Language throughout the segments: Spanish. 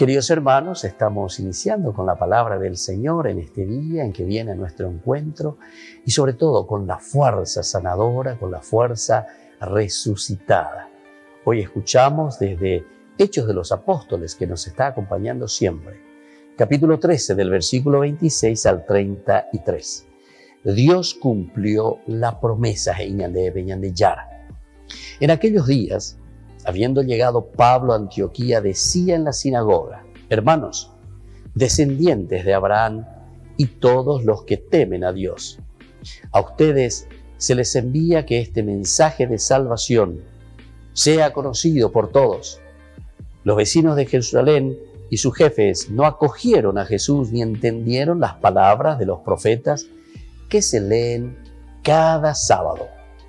Queridos hermanos, estamos iniciando con la palabra del Señor en este día en que viene a nuestro encuentro y sobre todo con la fuerza sanadora, con la fuerza resucitada. Hoy escuchamos desde Hechos de los Apóstoles, que nos está acompañando siempre, capítulo 13 del versículo 26 al 33. Dios cumplió la promesa de Yara. En aquellos días, habiendo llegado Pablo a Antioquía, decía en la sinagoga: hermanos, descendientes de Abraham y todos los que temen a Dios, a ustedes se les envía que este mensaje de salvación sea conocido por todos. Los vecinos de Jerusalén y sus jefes no acogieron a Jesús ni entendieron las palabras de los profetas que se leen cada sábado,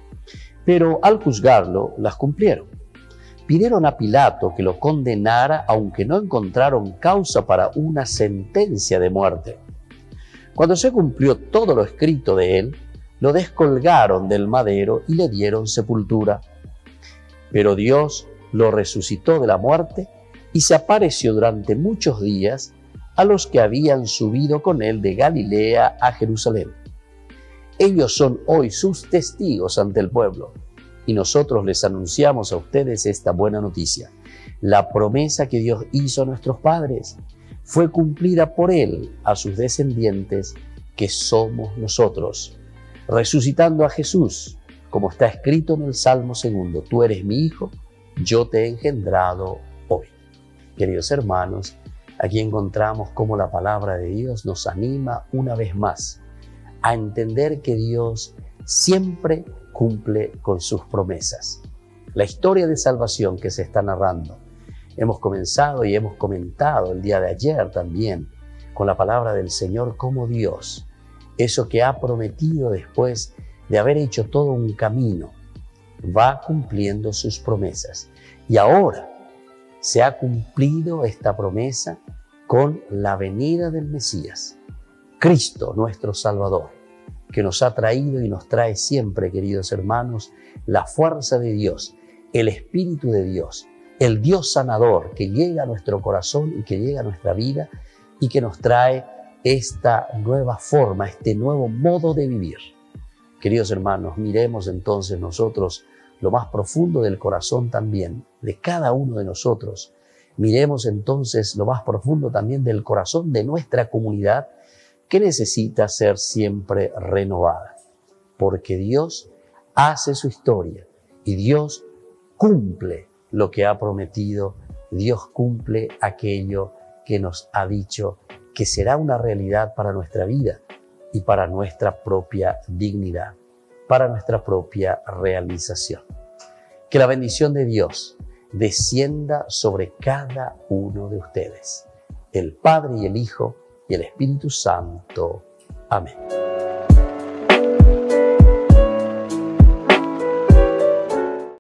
pero al juzgarlo las cumplieron. Pidieron a Pilato que lo condenara, aunque no encontraron causa para una sentencia de muerte. Cuando se cumplió todo lo escrito de él, lo descolgaron del madero y le dieron sepultura. Pero Dios lo resucitó de la muerte y se apareció durante muchos días a los que habían subido con él de Galilea a Jerusalén. Ellos son hoy sus testigos ante el pueblo. Y nosotros les anunciamos a ustedes esta buena noticia. La promesa que Dios hizo a nuestros padres fue cumplida por Él a sus descendientes, que somos nosotros, resucitando a Jesús, como está escrito en el Salmo 2: tú eres mi hijo, yo te he engendrado hoy. Queridos hermanos, aquí encontramos cómo la palabra de Dios nos anima una vez más a entender que Dios siempre cumple con sus promesas. La historia de salvación que se está narrando, hemos comenzado y hemos comentado el día de ayer también con la palabra del Señor, como Dios, eso que ha prometido después de haber hecho todo un camino, va cumpliendo sus promesas. Y ahora se ha cumplido esta promesa con la venida del Mesías, Cristo, nuestro Salvador, que nos ha traído y nos trae siempre, queridos hermanos, la fuerza de Dios, el Espíritu de Dios, el Dios sanador que llega a nuestro corazón y que llega a nuestra vida y que nos trae esta nueva forma, este nuevo modo de vivir. Queridos hermanos, miremos entonces nosotros lo más profundo del corazón también de cada uno de nosotros. Miremos entonces lo más profundo también del corazón de nuestra comunidad, que necesita ser siempre renovada, porque Dios hace su historia y Dios cumple lo que ha prometido. Dios cumple aquello que nos ha dicho que será una realidad para nuestra vida y para nuestra propia dignidad, para nuestra propia realización. Que la bendición de Dios descienda sobre cada uno de ustedes, el Padre y el Hijo y el Espíritu Santo. Amén.